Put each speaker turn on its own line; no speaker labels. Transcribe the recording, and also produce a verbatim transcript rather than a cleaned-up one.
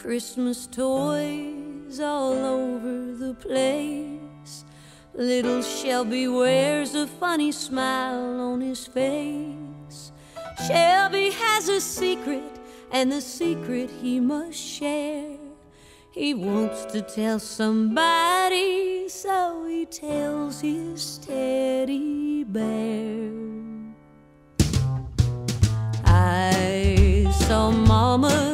Christmas toys all over the place. Little Shelby wears a funny smile on his face. Shelby has a secret, and the secret he must share. He wants to tell somebody, so he tells his teddy bear. I saw Mama